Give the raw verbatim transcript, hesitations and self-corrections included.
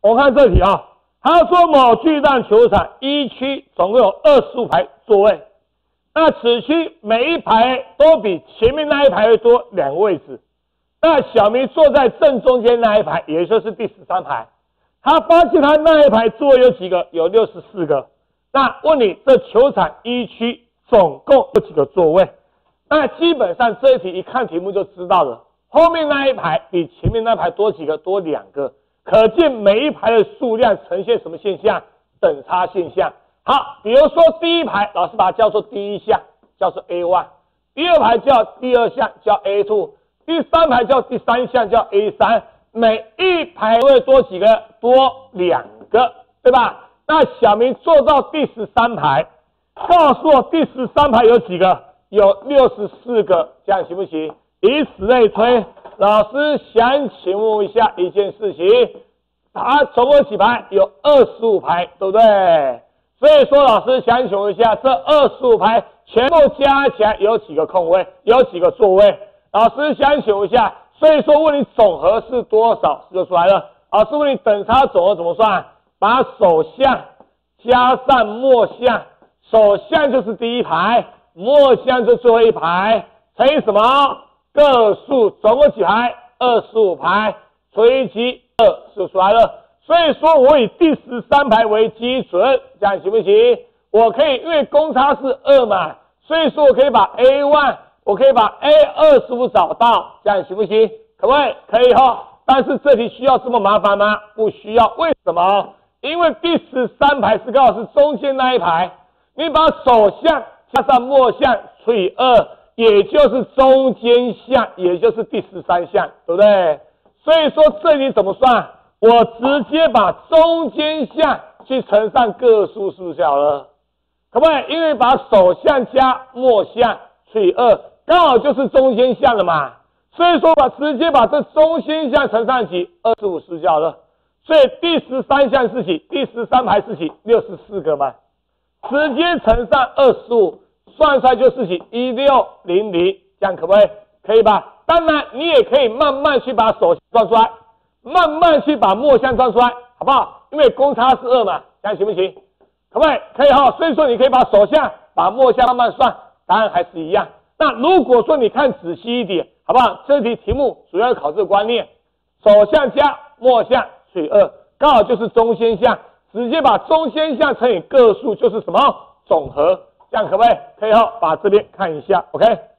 我看这题啊，他说某巨蛋球场一区总共有二十五排座位，那此区每一排都比前面那一排会多两个位置。那小明坐在正中间那一排，也就是第十三排。他发现他那一排座位有几个？有六十四个。那问你，这球场一区总共有几个座位？那基本上这一题一看题目就知道了，后面那一排比前面那一排多几个？多两个。可见每一排的数量呈现什么现象？等差现象。好，比如说第一排，老师把它叫做第一项，叫做 A 一； 第二排叫第二项，叫 A 二； 第三排叫第三项，叫 A 三。每一排会多几个？多两个，对吧？那小明坐到第十三排，告诉我第十三排有几个？有六十四个，这样行不行？以此类推。老师想请问一下一件事情，它总共几排？有二十五排，对不对？所以说，老师想请问一下，这二十五排全部加起来有几个空位？有几个座位？老师想请问一下，所以说问你总和是多少，就出来了。老师问你等差总和怎么算？把首项加上末项，首项就是第一排，末项就是最后一排，乘以什么？个数，总共几排？二十五排，随即二就出来了。所以说我以第十三排为基准，这样行不行？我可以，因为公差是二嘛，所以说我可以把 A 一， 我可以把 A 二十五找到，这样行不行？可不可以？可以哈。但是这题需要这么麻烦吗？不需要。为什么？因为第十三排是刚好是中间那一排，你把首项加上末项除以二。也就是中间项，也就是第十三项，对不对？所以说这里怎么算？我直接把中间项去乘上个数，是不是好了？可不可以？因为把首项加末项除以二，刚好就是中间项了嘛。所以说把直接把这中间项乘上几？二十五，是不是好了？所以第十三项是几？第十三排是几？六十四个嘛，直接乘上二十五。算出来就是几一六零零，这样可不可以？可以吧？当然，你也可以慢慢去把首项算出来，慢慢去把末项算出来，好不好？因为公差是二嘛，这样行不行？可不可以？可以哈。所以说你可以把首项、把末项慢慢算，答案还是一样。那如果说你看仔细一点，好不好？这题题目主要考这个观念，首项加末项除以二，刚好就是中间项，直接把中间项乘以个数就是什么？总和。这样可不可以？可以哈，把这边看一下 ，OK。